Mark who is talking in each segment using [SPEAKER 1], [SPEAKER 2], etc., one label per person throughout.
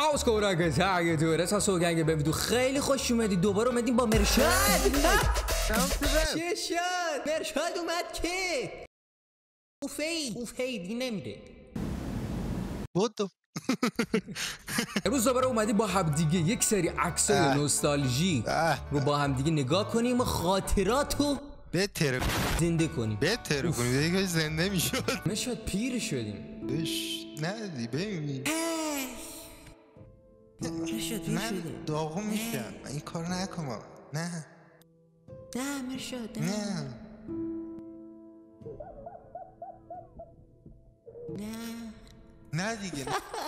[SPEAKER 1] از کورا که تو رسا سوگنگ به ویدیو خیلی خوش اومدی. دوباره اومدیم با مرشاد. چه شد؟ مرشاد اومد که اوفید نمیره
[SPEAKER 2] بودو.
[SPEAKER 1] امروز دوباره اومدیم با هم دیگه یک سری عکسای نوستالژی رو با هم دیگه نگاه کنیم و خاطراتو
[SPEAKER 2] بهتره
[SPEAKER 1] زنده کنیم.
[SPEAKER 2] بهتره کنیم دیگه زنده میشد.
[SPEAKER 1] مرشاد پیر شدیم.
[SPEAKER 2] ندی ببین
[SPEAKER 1] مرشاد پیر
[SPEAKER 2] من
[SPEAKER 1] شدیم.
[SPEAKER 2] داغون میشم. این کار نکنم. نه
[SPEAKER 1] مرشاد
[SPEAKER 2] نه نه دیگه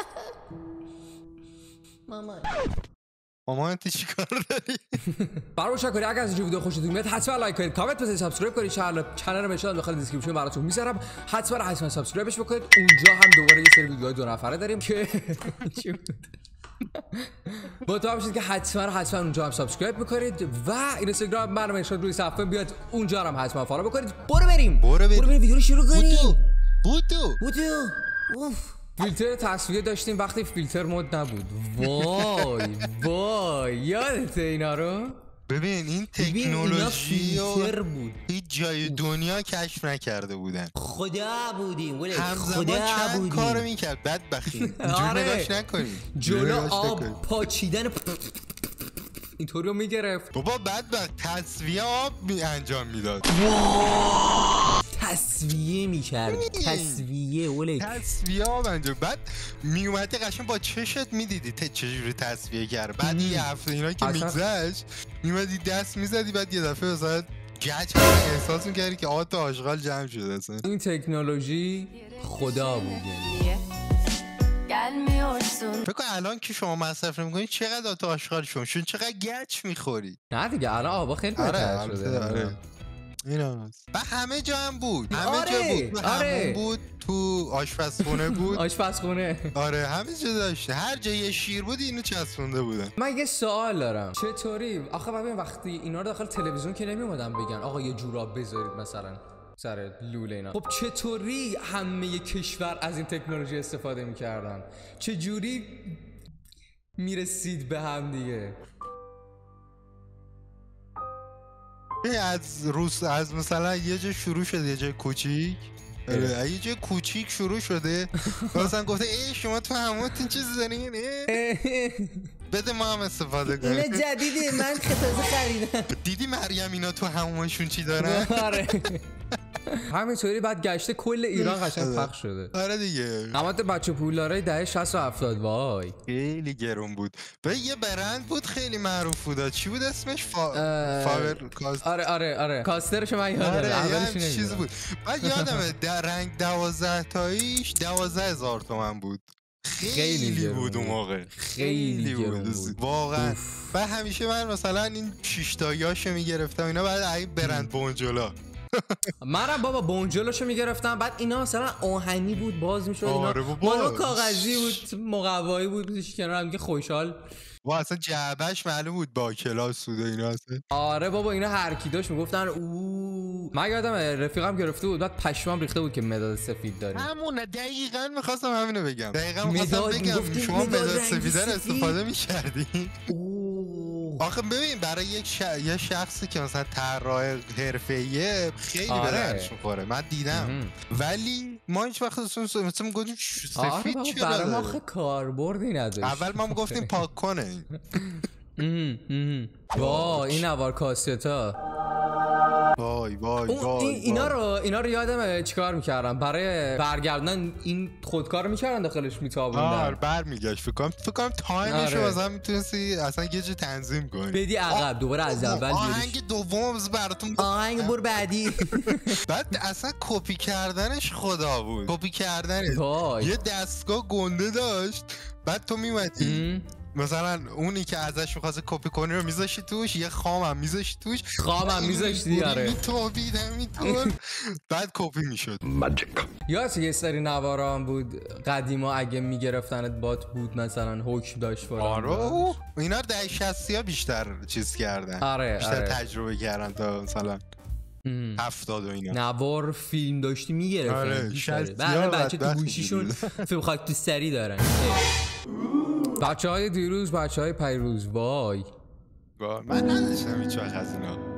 [SPEAKER 2] مامان انت چی کار داری؟
[SPEAKER 1] برای شکری اگر از این ویدیو خوشتون میاد حتما لایک کنید، کامنت بزنید، سابسکرایب کنید. چنل مرشاد داخل دیسکریپشن براتون میذارم، حتما سابسکرایبش بکنید. اونجا هم دوباره یه سری ویدیوهای 2 نفره داریم که مطمئن باشید که حتما اونجا هم سابسکرایب بکنید و اینستاگرام من مرشاد روی صفحه بیاد اونجا هم حتما فالو بکنید. برو بریم ویدیو رو شروع کنیم. بودو فیلتر تصویه داشتیم وقتی فیلتر مود نبود. وای یادته اینا رو؟
[SPEAKER 2] ببین این تکنولوژی
[SPEAKER 1] فیلتر بود
[SPEAKER 2] هیچ جای دنیا کشف نکرده بودن.
[SPEAKER 1] خدا بودیم ولی
[SPEAKER 2] همزمان چند کار میکرد بدبختی. اینجور نگاش نکنی
[SPEAKER 1] جلو آب پاچیدن اینطوری رو میگرفت.
[SPEAKER 2] بابا بدبخت تصویه آب انجام میداد.
[SPEAKER 1] تصویه میکرد. تصویه
[SPEAKER 2] آب انجام. بعد میومدی قشنگ با چشت میدیدی چجوری تصویه کرد. بعد یه هفته اینا که میگذشت میومدی دست میزدی بعد یه دفعه مثلا گچ احساس میکردی که آت آشغال جمع شده. اصلا این
[SPEAKER 1] تکنولوژی خدا بود.
[SPEAKER 2] فکر کن الان که شما مصرف نمی‌کنید چقدر آت آشغال شما چون چقدر گچ میخوری.
[SPEAKER 1] نه دیگه الان آبا خیلی بهتر شده.
[SPEAKER 2] اینا و همه جا هم بود. همه جا بود. همون بود، تو آشپزخونه بود. آره همه جا داشته. هر جا یه شیر بود اینو چسبونده بودن.
[SPEAKER 1] من یه سوال دارم. چطوری آخه ببین وقتی اینا رو داخل تلویزیون که نمیومدن بگن آقا یه جوراب بذارید مثلا سر لوله اینا. خب چطوری همه کشور از این تکنولوژی استفاده میکردن؟ چجوری میرسید به هم دیگه؟
[SPEAKER 2] از مثلا یه جا شروع شده، یه جای کوچیک. یه جای کوچیک شروع شده مثلا گفته ای شما تو همون چیز دارین بده ما هم استفاده کنیم.
[SPEAKER 1] اینه جدیده من تازه خریدم.
[SPEAKER 2] دیدی مریم اینا تو همونشون چی دارن؟
[SPEAKER 1] آره همینطوری بعد گشته کل ایران قشنگ پخش شده.
[SPEAKER 2] آره دیگه.
[SPEAKER 1] قیمت بچه پولدارای دهه 60 و 70 وای
[SPEAKER 2] خیلی گرون بود. و یه برند بود خیلی معروف بود. چی بود اسمش؟ فاور کاست.
[SPEAKER 1] آره کاسترش من یادم.
[SPEAKER 2] اولش چیز بود. بعد یادمه در رنگ 12 تاییش 12,000 تومان بود. خیلی بود اون موقع. خیلی بود واقعا. و همیشه من مثلا این 6 تاییاشو میگرفتم اینا بعد این برند بونجولا.
[SPEAKER 1] منم بابا بونجلوشو میگرفتم بعد اینا مثلا آهنی بود باز میشد. اینا مالو کاغذی بود مقوایی بود میذاشی کنار هم که خوشحال.
[SPEAKER 2] وا اصلا جعبش معلوم بود با کلاس بود اینا اصلا.
[SPEAKER 1] آره بابا اینا هر کی داشت میگفتن من یادم رفیقم گرفته بود بعد پشمام ریخته بود که مداد سفید داریم.
[SPEAKER 2] همونه دقیقاً می‌خواستم همینو بگم. دقیقاً می‌خواستم بگم شما مداد سفید رو استفاده می‌کردین. آخه ببین برای یه شخصی که مثلا طراح حرفه‌ایه خیلی به دردش می‌خوره. من دیدم ولی ما هیچ وقت مثلا میگفتیم سفید چرا
[SPEAKER 1] برای ما آخه کاربردی نداشت.
[SPEAKER 2] اول ما میگفتیم پاک کنه.
[SPEAKER 1] وای این نوار کاستا.
[SPEAKER 2] وای
[SPEAKER 1] اینا رو یادمه چیکار میکردم برای برگردوندن این خودکار میکردن داخلش میتابوندن.
[SPEAKER 2] برمیگشت فکر کنم تایمشو مثلا میتونستی اصلا یه جا تنظیم کنی
[SPEAKER 1] بدی عقب دوباره از اول
[SPEAKER 2] آهنگ دوم براتون
[SPEAKER 1] آهنگ بر بعدی.
[SPEAKER 2] بعد اصلا کپی کردنش خدا بود. کپی کردنش یه دستگاه گنده داشت بعد تو میومدی مثلا اونی که ازش می‌خواستی کپی کنی رو میذاشتی توش یه خام هم میذاشتی توش
[SPEAKER 1] میذاشتی آره
[SPEAKER 2] میتوبیدم بعد کپی میشد.
[SPEAKER 1] یادت یه سری نوارا هم بود قدیما اگه میگرفتنت بات بود مثلا حکم داشت فلان.
[SPEAKER 2] آره اینا دهه 60 ها بیشتر چیز کردن. بیشتر تجربه کردن تا مثلا 70 و اینا.
[SPEAKER 1] نوار فیلم داشتی میگرفتن. بعد بچه تو گوشیشون فیلم خاک تو سری دارن. بچهای دیروز بچهای پیروز وای
[SPEAKER 2] من نداشتم هیچ وقت از اینا.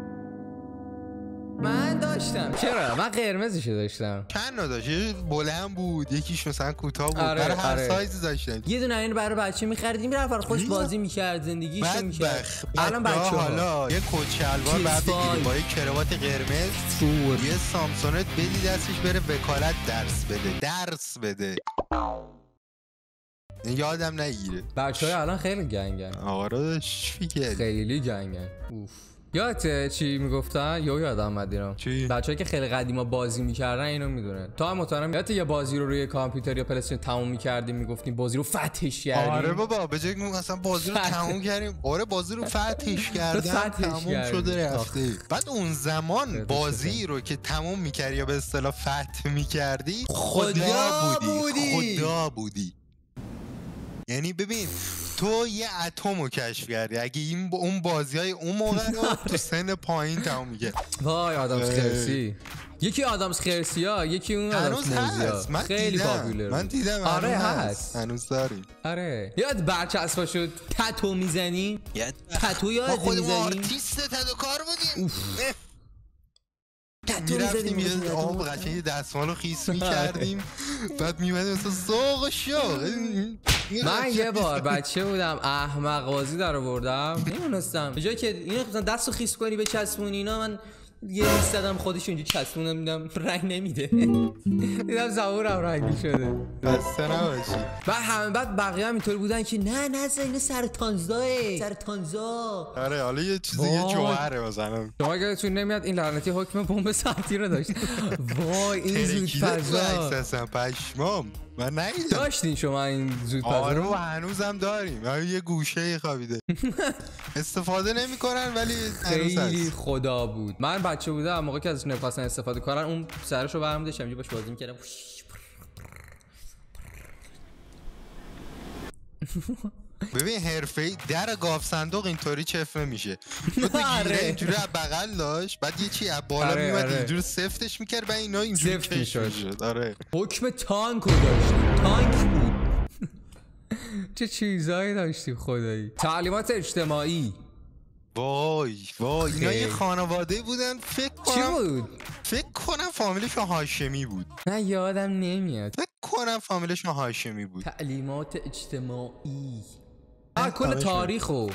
[SPEAKER 1] من داشتم. چرا؟ من قرمزشو داشتم.
[SPEAKER 2] چند نا داشت؟ یه بلند بود، یکیش مثلا کوتاه بود.
[SPEAKER 1] آره،
[SPEAKER 2] برای هر
[SPEAKER 1] آره.
[SPEAKER 2] سایزی داشتن.
[SPEAKER 1] یه دونه اینو برای بچه می‌خریدیم میرفت خوش بازی می‌کرد زندگیشو می‌کرد. الان بچه‌ها
[SPEAKER 2] حالا یه کت شلوار بعد بگیری با یه کراوات قرمز یه سامسونت بدی دستش بره وکالت درس بده یادم نگیره.
[SPEAKER 1] بچه‌ها الان خیلی گنگن.
[SPEAKER 2] آره چی
[SPEAKER 1] خیلی گنگن. اوف. یادت چی میگفتن؟ یادم اومد اینا. بچه‌ها که خیلی قدیما بازی میکردن اینو میدونن. تا هم مطمئنم یادت یه بازی رو روی کامپیوتر یا پلی‌استیشن تموم می‌کردیم میگفتیم بازی رو فتحش کردیم.
[SPEAKER 2] آره بابا به جای مثلا بازی رو تموم کردیم، آره بازی رو فتحش کردن تموم شده رفته. بعد اون زمان بازی رو که تموم می‌کردی یا به اصطلاح فتح می‌کردی خدا بودی. یعنی ببین تو یه اتمو کشف کردی اگه اون بازیای اون موقع رو تو سن پایین تموم میگه.
[SPEAKER 1] وای آدامس خرسی. یکی آدامس خرسیا، یکی اون آدامس موزیا. خیلی پاپولر.
[SPEAKER 2] من دیدم.
[SPEAKER 1] آره هست.
[SPEAKER 2] هنوز داریم.
[SPEAKER 1] آره. یاد برچسبا شد تتو میزنی؟ تتو یاد میزنی؟
[SPEAKER 2] خودمون آرتیست تتو کار بودیم. میرفتیم یه آب قشنگ دستمال رو خیس میکردیم بعد میمدیم مثلا سوق و شوق.
[SPEAKER 1] من یه بار بچه بودم احمق بازی در آوردم نمیدونستم به جایی که اینو مثلا دستو خیس کنی به چسبونی اینا من یه لیست دادم خودش اونجا چسبونم دیدم رنگ نمیده دیدم زبورم رنگی شده
[SPEAKER 2] بسته نباشی.
[SPEAKER 1] بعد بقیه هم اینطوری بودن که نه اینو سرطانزا.
[SPEAKER 2] آره حالا یه چیزی یه جوهره مثلا
[SPEAKER 1] شما یادتون نمیاد این لعنتی حکم بمب ساعتی رو داشت. وای این زود فضا
[SPEAKER 2] اساسا پشمام من نیدم.
[SPEAKER 1] داشتین شما این زود فضا؟
[SPEAKER 2] آره و هنوزم داریم. یه گوشه خوابیده استفاده نمیکنن ولی
[SPEAKER 1] خیلی خدا بود. من بچه بودم موقعی که ازش نمی‌خواستن استفاده کنن اون سرشو برمی داشتم اینجا باش بازی می‌کردم.
[SPEAKER 2] ببین حرفه‌ای در گاف صندوق اینطوری چفه میشه. تو بگیره اینجوری از بغل داشت بعد یه چی از بالا میومد اینجوری سفتش میکرد بعد اینا اینجوری کش میشد. آره
[SPEAKER 1] حکم تانک داشتیم. تانک بود. چه چیزایی داشتیم خدایی. تعلیمات اجتماعی.
[SPEAKER 2] وای اینا یه خانواده بودن
[SPEAKER 1] چی بود؟
[SPEAKER 2] فکر کنم فامیلشون هاشمی بود.
[SPEAKER 1] نه یادم نمیاد.
[SPEAKER 2] فکر کنم فامیلشون هاشمی بود.
[SPEAKER 1] تعلیمات اجتماعی کل تاریخ و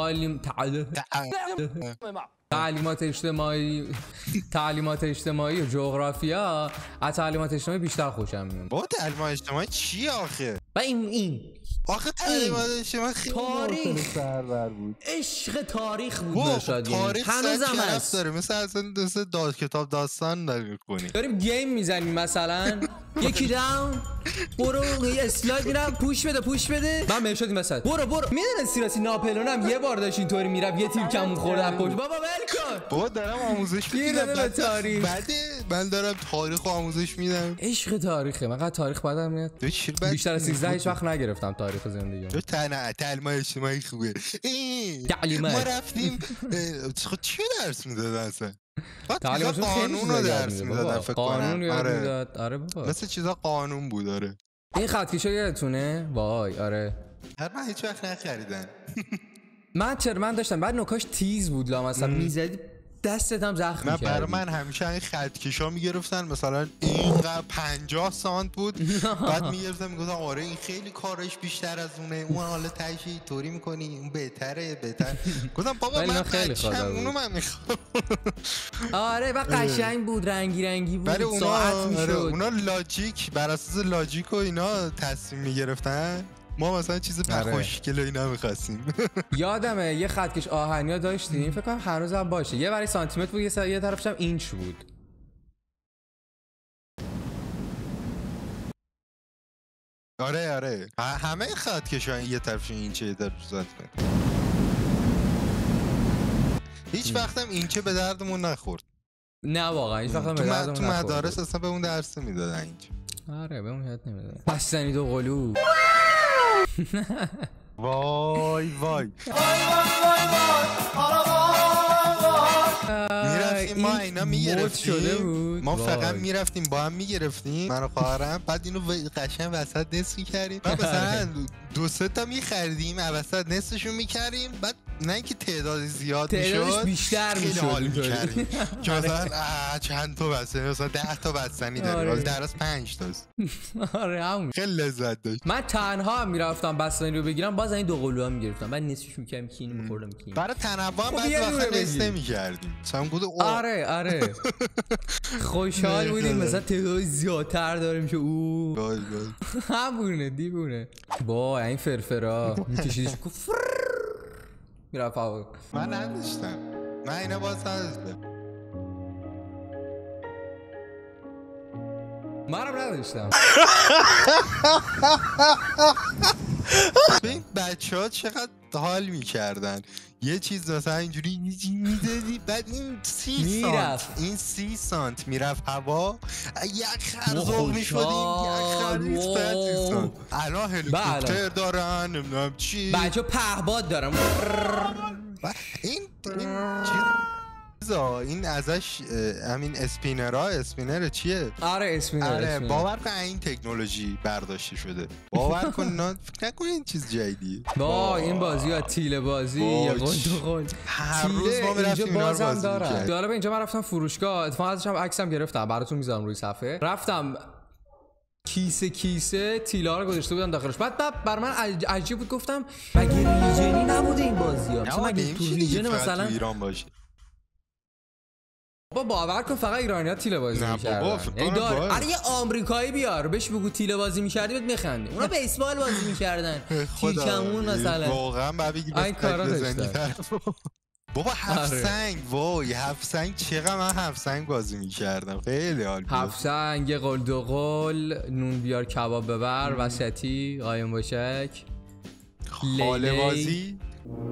[SPEAKER 1] تعلیمات اجتماعی و جغرافیا. از تعلیمات اجتماعی بیشتر خوشم میاد.
[SPEAKER 2] با تعلیمات اجتماعی چی آخه؟
[SPEAKER 1] و این
[SPEAKER 2] آخه تعلیمات اجتماعی خیلی
[SPEAKER 1] تاریخ
[SPEAKER 2] سرور بود.
[SPEAKER 1] عشق تاریخ بود شاید.
[SPEAKER 2] هنوزم هست داره مثل کتاب داستان داری می‌کنی.
[SPEAKER 1] داریم گیم میزنیم مثلا یکی داون برو یه اسلاید میرم پوش بده من بهش شدیم مثلا برو میدونستی راستی ناپلونم یه بار داشت اینطوری میرم یه تیر کمون خورد از پشت بابا ول کن.
[SPEAKER 2] بابا دارم آموزش میدم
[SPEAKER 1] تاریخ.
[SPEAKER 2] بعد من دارم تاریخ آموزش میدم.
[SPEAKER 1] عشق تاریخه. من قد تاریخ بدم میاد. بیشتر از 13 هیچ وقت نگرفتم تاریخ زندگی.
[SPEAKER 2] تو تعلیمات اجتماعی خوبه. ما رفتیم چی درس میدادن اصلا؟
[SPEAKER 1] تعلیمات
[SPEAKER 2] قانون رو درس میدادن فکر کنم.
[SPEAKER 1] قانون یاد میداد. آره بابا
[SPEAKER 2] مثل چیزا قانون بود. آره
[SPEAKER 1] این خطکشو یادتونه؟ وای آره
[SPEAKER 2] من هیچ وقت نخریدن.
[SPEAKER 1] من داشتم بعد نوکاش تیز بود لا مثلا میزدی دستت هم زخم می‌کردی.
[SPEAKER 2] برای من همیشه این خطکشا میگرفتن مثلا اینقدر 50 سانت بود بعد میگرفتن میگفتن آره این خیلی کارش بیشتر از اونه اون حالا تاشی طوری میکنی اون بهتره گفتم بابا من
[SPEAKER 1] خیلی
[SPEAKER 2] بچم اونو من میخوام.
[SPEAKER 1] آره و قشنگ بود رنگی بود ساعت میشد.
[SPEAKER 2] اونا لاجیک بر اساس لاجیک و اینا تصمیم میگرفتن. ما مثلا چیز خوشگل و اینا می‌خواستیم.
[SPEAKER 1] یادمه یه خطکش آهنیا داشتیم فکر کنم هنوزم باشه. یه برای سانتی متر بود یه طرفش هم اینچ بود.
[SPEAKER 2] آره همه خطکشا یه طرفش اینچه یه طرفش سانتی متر. هیچ وقتم اینچه به دردمون نخورد.
[SPEAKER 1] نه واقعا هیچ وقتم به دردمون نخورد.
[SPEAKER 2] تو مدارس اصلا به اون درس میدادن اینچه.
[SPEAKER 1] آره به اون یاد نمیدادن. بستنی دو قلو.
[SPEAKER 2] وای وای میرفتیم ما اینا میگرفتیم، ما فقط میرفتیم با هم میگرفتیم من و خواهرم، بعد اینو قشنگ وسط نصف میکردیم، بعد مثلا 2-3 تا میخریدیم وسط نصفشون میکردیم، بعد نه اینکه تعداد زیاد میشد
[SPEAKER 1] بیشتر میشد
[SPEAKER 2] که مثلا چند تا بستنی، مثلا 10 تا بستنی داره، ولی در از 5 تاست.
[SPEAKER 1] آره همون
[SPEAKER 2] خیلی لذت داشت.
[SPEAKER 1] من تنها هم میرفتم بستنی رو بگیرم، باز این دو قلوها میگرفتم، بعد نصفش میکردم که اینو میخوردم که
[SPEAKER 2] برای تنوع هم بعد وقت نصف نمیکردیم.
[SPEAKER 1] آره خوشحال بودیم مثلا تعداد زیادتر داره میشه او همونه دیوونه با این فرفرا میکشیدش میرفت هوا.
[SPEAKER 2] من نداشتم، من اینا باز نداشتم،
[SPEAKER 1] منم نداشتم.
[SPEAKER 2] این بچه ها چقدر حال میکردن، یه چیز مثلا اینجوری میدادی، بعد این 30 سانت میرفت هوا، یک خرزوق میشدیم، یک خرزوق. الان هلیکوپتر دارن، نمیدونم چی،
[SPEAKER 1] بچه پهباد دارن.
[SPEAKER 2] این ازش همین اسپینر چیه؟
[SPEAKER 1] آره اسپینر.
[SPEAKER 2] باور کن این تکنولوژی برداشته شده، باور کن فکر نکن این چیز جدیدیه.
[SPEAKER 1] با این بازی ها تیله بازی یا قل
[SPEAKER 2] هر روز ما
[SPEAKER 1] اینجا بازم
[SPEAKER 2] دارن.
[SPEAKER 1] جالب اینجا من رفتم فروشگاه، اتفاقا ازش هم عکسم گرفتم براتون میذارم روی صفحه. رفتم کیسه تیله ها رو گذاشته بودن داخلش، بعد بر من عجیب بود، گفتم مگه ریجنی نبوده این بازی ها؟ مگه تو ریجن مثلا
[SPEAKER 2] ایران باشه؟
[SPEAKER 1] با باور کن فقط ایرانی‌ها تیله بازی می‌کردن. یعنی آره یه آمریکایی بیار بهش بگو تیله بازی می‌کردی بهت می‌خنده. اونا بیسبال بازی می‌کردن. تیکمون مثلا.
[SPEAKER 2] واقعا بعد بگی بابا هفت سنگ، وای هفت سنگ چقدر من هفت سنگ بازی می‌کردم، خیلی حال بود.
[SPEAKER 1] هفت سنگ، قل دو قل، نون بیار کباب ببر، وسطی قایم باشک،
[SPEAKER 2] خاله بازی،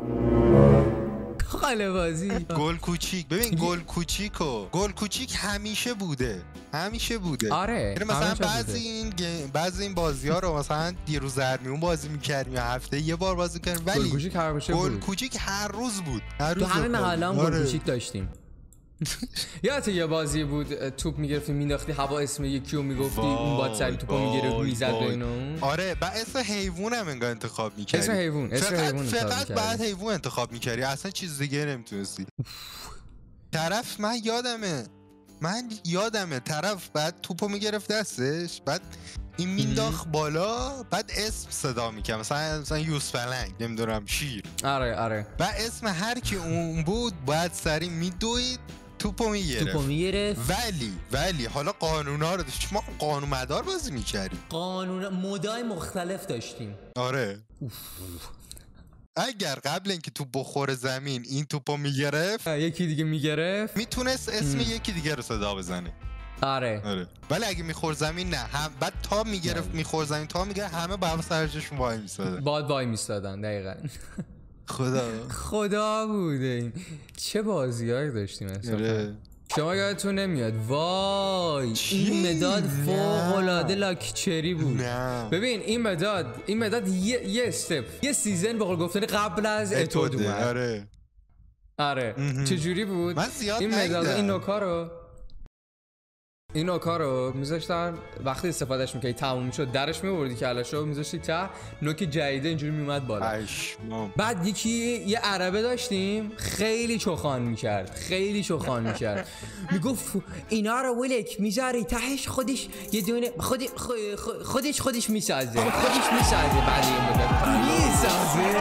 [SPEAKER 1] خاله بازی،
[SPEAKER 2] گل کوچیک. ببین گل کوچیک همیشه بوده.
[SPEAKER 1] آره
[SPEAKER 2] مثلا بعضی این بازی ها رو مثلا دیروز زرمیون بازی میکردیم یا هفته یه بار بازی کردیم، ولی گل کوچیک هر روز بود.
[SPEAKER 1] تو همه محله هم گل کوچیک داشتیم. یادت یه بازی بود توپ میگرفتی مینداختی هوا، اسم یکی رو میگفتی، اون باید سری توپو میگرفت میزد بین اون.
[SPEAKER 2] آره و اسم حیوان هم انگار انتخاب میکردی.
[SPEAKER 1] اسم حیوان
[SPEAKER 2] فقط بعد حیوان انتخاب میکردی، اصلا چیز دیگه نمیتونستی. طرف من یادمه طرف بعد توپو میگرفت دستش، بعد این مینداخت بالا، بعد اسم صدا میکرد، مثلا یوسف فلنگ، نمیدونم شیر.
[SPEAKER 1] آره
[SPEAKER 2] و اسم هر کی اون بود باید سری میدوید توپو میگرفت. ولی حالا قانونا رو داشت، ما قانون مدار بازی میکردیم،
[SPEAKER 1] قانون مدای مختلف داشتیم.
[SPEAKER 2] آره اگر قبل اینکه توپ بخوره زمین این توپو میگرفت،
[SPEAKER 1] یکی دیگه میگرفت،
[SPEAKER 2] میتونست اسم یکی دیگه رو صدا بزنه.
[SPEAKER 1] آره
[SPEAKER 2] ولی اگه میخور زمین نه، بعد تا میگرفت میخور زمین، تا میگرفت همه با هم سرجشون وای میستادن.
[SPEAKER 1] دقیقاً.
[SPEAKER 2] خدا
[SPEAKER 1] بوده این. چه بازیایی داشتیم اصلا. شما یادتون نمیاد؟ وای این مداد فوق العاده لاکچری بود. ببین این مداد یه استپ، یه سیزن به قول گفتن قبل از اتود اومد. آره چجوری بود؟
[SPEAKER 2] من زیاد
[SPEAKER 1] این مداد این نوکا رو میذاشتن وقتی استفادهش میکردی تموم شد درش میبردی کلاشو میذاشتی ته، نوک جدیده اینجوری میومد بالا. بعد یه عربه داشتیم خیلی چخان میکرد میگفت اینا رو ولک میذاری تهش خودش یه دونه خودش میسازه بعد این مدت میسازه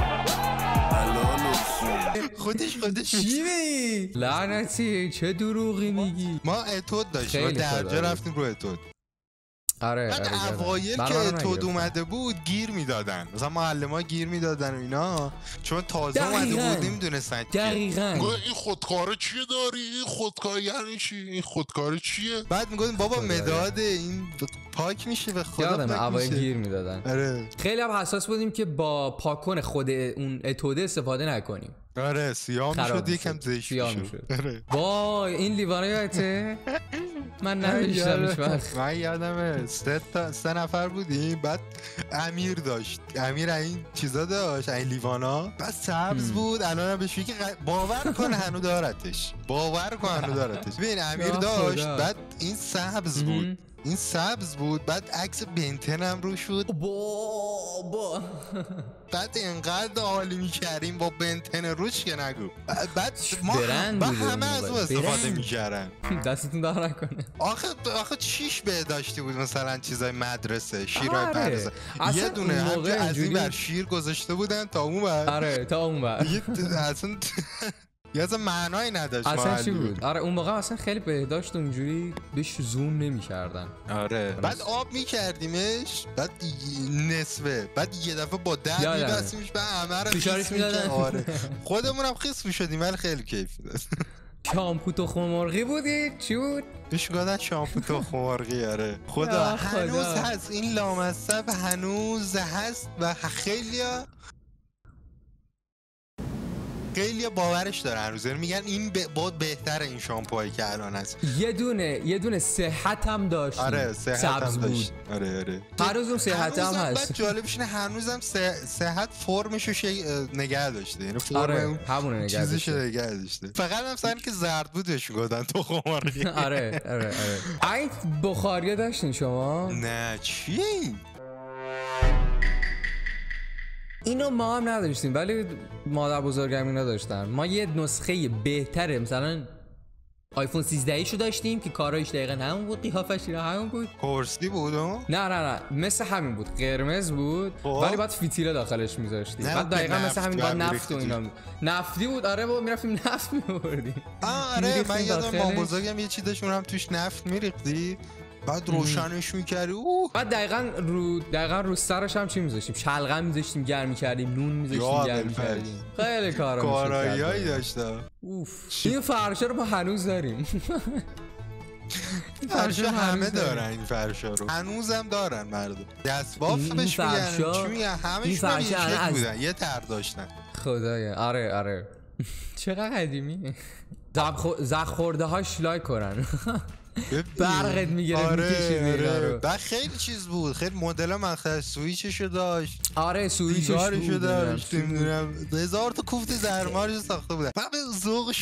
[SPEAKER 2] خودش
[SPEAKER 1] چی میگی؟ لعنتی چه دروغی میگی؟
[SPEAKER 2] ما اتود داشتیم و درجا رفتیم رو اتود.
[SPEAKER 1] آره
[SPEAKER 2] اوایل که اتود اومده بود گیر میدادن، مثلا معلم ها گیر میدادن و اینا، چون تازه اومده بود نمیدونستن.
[SPEAKER 1] دقیقاً
[SPEAKER 2] این خودکاره چیه داری؟ این خودکار یعنی چی؟ این خودکاره چیه؟ بعد میگفتیم بابا مداد این پاک میشه به خدا پاک میشه.
[SPEAKER 1] اوایل گیر میدادن.
[SPEAKER 2] آره
[SPEAKER 1] خیلی هم حساس بودیم که با پاکن خود اون اتود استفاده نکنیم.
[SPEAKER 2] آره سیاه میشد، یکم زشت میشد.
[SPEAKER 1] وای این لیوانه یادته؟ من نداشتم وقت.
[SPEAKER 2] من یادمه 3 نفر بودیم، بعد امیر داشت، امیر این چیزا داشت، این لیوانا، بعد سبز بود. الان بهش میگه باور کن هنو دارتش، باور کن هنو دارتش. ببین امیر داشت، بعد این سبز بود، این سبز بود، بعد عکس بنتن هم روش بود.
[SPEAKER 1] بابا
[SPEAKER 2] بعد اینقدر عالی میکردیم با بنتن روش که نگو. بعد ما همه از اون استفاده میکردن.
[SPEAKER 1] دستتون در نکنه.
[SPEAKER 2] آخه چیش به داشتی بود مثلا چیزای مدرسه، شیرای مدرسه، یه دونه همجا از این بر شیر گذاشته بودن تا اون بر.
[SPEAKER 1] آره تا اون بر
[SPEAKER 2] اصلا یه اصلا معنایی نداشت
[SPEAKER 1] اصلا چی بود. آره اون موقع اصلا خیلی بهداشت اونجوری بهش زوم نمی‌کردن.
[SPEAKER 2] آره بعد آب می‌کردیمش، بعد نصفه، بعد یه دفعه با دست می‌بستیمش، بعد همه رو
[SPEAKER 1] فشارش می‌دادن.
[SPEAKER 2] آره خودمون هم خیس می‌شدیم ولی خیلی کیف می‌داد.
[SPEAKER 1] شامپو تخم مرغی بودی؟ چی بود؟
[SPEAKER 2] بهش گفتن شامپو تخم مرغی. آره خدا هنوز هست این لامصب، هنوز هست و خیلی باورش داره هنوز، میگن این بود بهتره این شامپوهایی که الان هست.
[SPEAKER 1] یه دونه صحت هم داشت.
[SPEAKER 2] آره صحت هم داشت. آره
[SPEAKER 1] هنوز اون صحت هم هست.
[SPEAKER 2] بعد جالبش اینه هنوزم صحت فرمشو نگه داشته، یعنی فرم
[SPEAKER 1] آره همون نگه داشته،
[SPEAKER 2] چیزشو نگه داشته. فقط مثلا که زرد بودش گفتن تخم مرغی.
[SPEAKER 1] آره این بخاریه داشتین شما؟
[SPEAKER 2] نه چی این؟
[SPEAKER 1] اینو ما هم نداشتیم ولی مادر بزرگم اینا داشتن. ما یه نسخه بهتره مثلا آیفون 13 شو داشتیم که کارایش دقیقا همون بود، قیافش همون بود.
[SPEAKER 2] کورسی بود؟
[SPEAKER 1] نه مثل همین بود، قرمز بود ولی بعد فتیله داخلش میذاشتیم. بعد دقیقا مثل همین بعد نفت و اینا نفتی بود. آره بابا میرفتیم نفت میوردیم.
[SPEAKER 2] آره من یادم مام بزرگم یه چیز داشت اونم توش نفت میریختی، بعد روشنش می‌کردی.
[SPEAKER 1] بعد دقیقاً رو سرش هم چی می‌ذاشتیم؟ شلغم می‌ذاشتیم گرم می‌کردیم، نون می‌ذاشتیم گرم می‌کردیم. خیلی
[SPEAKER 2] کارایی داشت.
[SPEAKER 1] اوف این فرشا رو ما هنوز داریم.
[SPEAKER 2] فرشا همه دارن، این فرشا رو هنوزم دارن مردم. دستباف بهش میگن چی میگن، همشون یه بودن، یه تر داشتن.
[SPEAKER 1] خدایا آره چقدر قدیمی. زخ خورده هاش لایک کنن. برقت میگیره.
[SPEAKER 2] آره بعد خیلی چیز بود، خیلی مدل من سویچشو داشت.
[SPEAKER 1] آره سویچشو
[SPEAKER 2] داشت، نمیدونم 1000 تا کوفت زرمارش ساخته بودن. بعد ذوقشو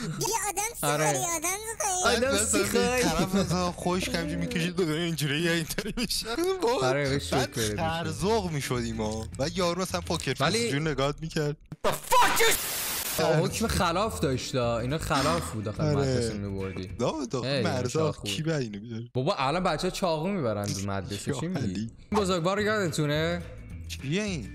[SPEAKER 2] آدم سیخایی طرف خوش کمجی میکشید بده اینجوری اینطوری میشه.
[SPEAKER 1] آره
[SPEAKER 2] بعد ذوق میشدیم ها. بعد یارو مثلا پوکر فیس جون نگات میکرد.
[SPEAKER 1] حکم خلاف داشت، اینا خلاف بود داخل مدرسه میبردی.
[SPEAKER 2] مرزا کی به اینو میذاره
[SPEAKER 1] بابا؟ الان بچه‌ها چاقو میبرن تو مدرسه. چی میگی؟ بزرگوار یادتونه؟
[SPEAKER 2] چیه این؟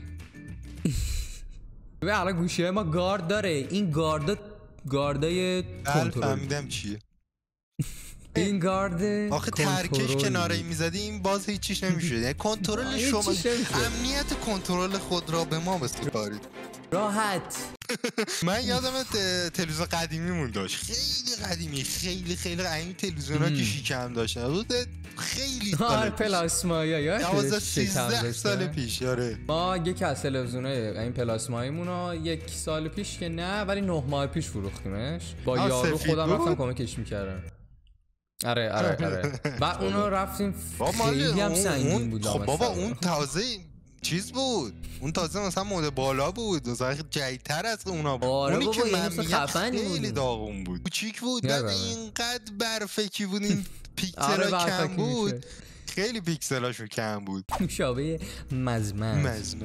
[SPEAKER 1] ببین الان گوشی‌های ما گارد داره. این گاردای کنترل.
[SPEAKER 2] فهمیدم چیه
[SPEAKER 1] این گارد.
[SPEAKER 2] آخه ترکش کناره میزدی این باز هیچیش نمیشد. یعنی کنترل شما، امنیت کنترل خود را به ما بسپارید
[SPEAKER 1] راحت.
[SPEAKER 2] من یادم تلویزیون قدیمیمون داشت، خیلی قدیمی، خیلی این تلویزیون‌ها که شیکم داشتن بود، خیلی سال پیش.
[SPEAKER 1] پلاسمایا
[SPEAKER 2] 12-13 سال پیش. آره
[SPEAKER 1] ما یکی از تلویزیونای این پلاسماییمونو 1 سال پیش که نه ولی 9 ماه پیش فروختیمش با یارو. خودم رفتم کمکش می‌کردم. آره بعد اونو رفتیم خیلی هم سنگین بود.
[SPEAKER 2] خب بابا اون تازه چیز بود، اون تازه مثلا مود بالا بود، مثلا جدیدتر از اونا بود.
[SPEAKER 1] اونی
[SPEAKER 2] که من میگم
[SPEAKER 1] خیلی
[SPEAKER 2] داغون بود، کوچیک بود، بعد اینقدر برفکی بود، این پیکسلا کم بود، خیلی پیکسلاشو کم بود.
[SPEAKER 1] مشابه مزمز.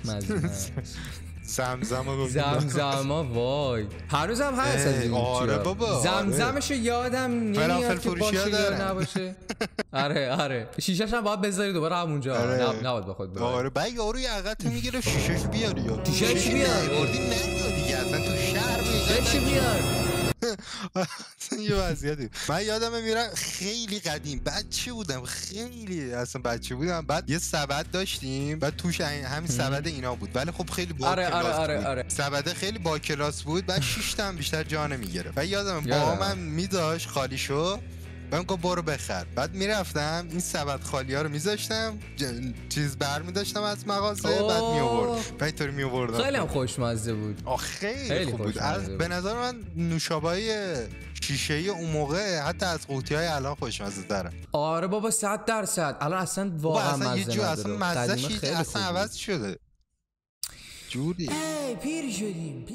[SPEAKER 1] زمزما وای هنوزم هست از این.
[SPEAKER 2] آره بابا
[SPEAKER 1] زمزمشو یادم نمیاد که باشه یا نباشه. آره شیشه‌ش هم باید بذاری دوباره همونجا. نباید بخواد ببری.
[SPEAKER 2] آره بعد یارو یقت میگیره شیشه‌ش بیاری یا
[SPEAKER 1] شیشه‌ش بیار
[SPEAKER 2] وردی نه دیگه اصلا تو شهر
[SPEAKER 1] شیشه‌ش بیار.
[SPEAKER 2] یه وضعیتی. من یادمه میرم خیلی قدیم بچه بودم، خیلی اصلا بچه بودم، بعد یه سبد داشتیم، بعد توش همین سبد اینا بود ولی خب خیلی با
[SPEAKER 1] آره.
[SPEAKER 2] سبد خیلی با کلاس بود، بعد 6 تا هم بیشتر جا نمیگرفت. و یادمه بابام میذاش خالی شو، من گفتم برو بخر. بعد میرفتم این سبد خالی‌ها رو میذاشتم چیز برمی‌داشتم از مغازه، بعد میآوردم. بعد اینطوری میآوردم.
[SPEAKER 1] خیلی هم خوشمزه بود.
[SPEAKER 2] خیلی خوب بود. به نظر من نوشابه‌های شیشه اون موقع حتی از قوطی‌های الان خوشمزه تره.
[SPEAKER 1] آره بابا 100%. الان اصلا واقعا
[SPEAKER 2] اصلا یه جو
[SPEAKER 1] مزه
[SPEAKER 2] اصلا
[SPEAKER 1] نداره.
[SPEAKER 2] مزه‌ش اصلا عوض شده. جوری
[SPEAKER 1] پیر شدیم.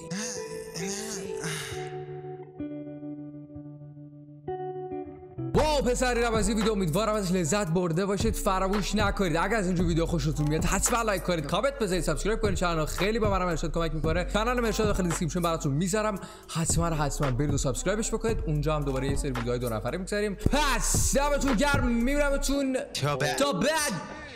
[SPEAKER 1] واو پسریم از این ویدیو امیدوارم ازش لذت برده باشید. فراموش نکنید اگر از اینجور ویدیو خوشتون میاد حتما لایک کنید، کامنت بذارید، سابسکرایب کنید. چنل خیلی به منم ارشاد کمک میکنه. کانال مرشاد داخل دیسکریپشن براتون میذارم، حتما برید و سابسکرایبش بکنید. اونجا هم دوباره یه سری ویدیوهای 2 نفره میذاریم. پس دمتون گرم، میبینمتون تا بعد.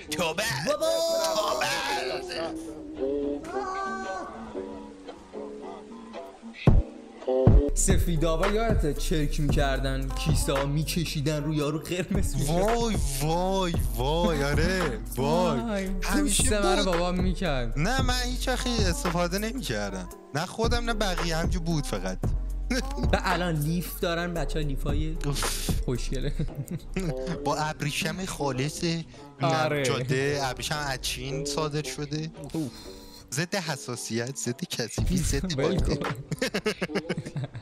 [SPEAKER 1] سفیداوا یادته چرک میکردن، کیسه ها میکشیدن رو یارو قرمز میشد.
[SPEAKER 2] وای آره وای
[SPEAKER 1] همیشه من بابا میکرد.
[SPEAKER 2] نه من هیچ وقتی استفاده نمیکردم، نه خودم نه بقیه، همجور بود فقط.
[SPEAKER 1] و الان لیف دارن بچه ها، لیفای خوشگله
[SPEAKER 2] با ابریشم خالص جاده، ابریشم از چین صادر شده، ضد حساسیت، ضد کثیفی، ضد